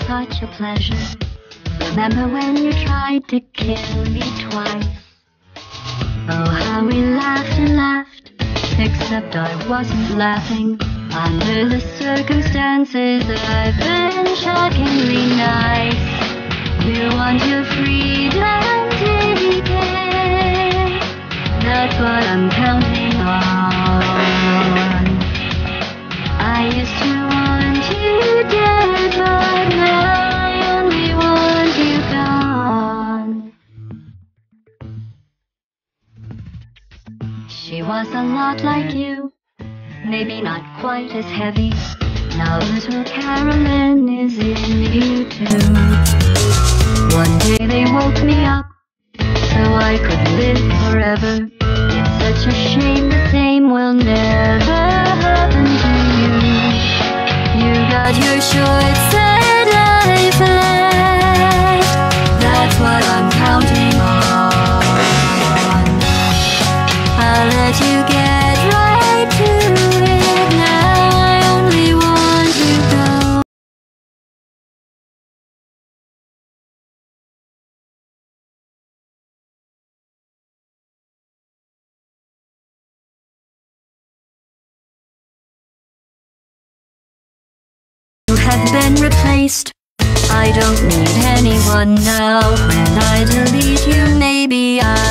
such a pleasure. Remember when you tried to kill me twice? Oh, how we laughed and laughed, except I wasn't laughing. Under the circumstances, I've been shockingly nice. You want your freedom, take it. That's what I'm counting on. I used to want you dead, but now I only want you gone. She was a lot like you, maybe not quite as heavy. Now little Carolyn is in you too. One day they woke me up so I could live forever. It's such a shame the same will never happen to you. You got your shorts and life left. That's what I'm counting on. I'll let you get right to it now. I only want you gone. You have been replaced. I don't need anyone now. When I delete you, maybe I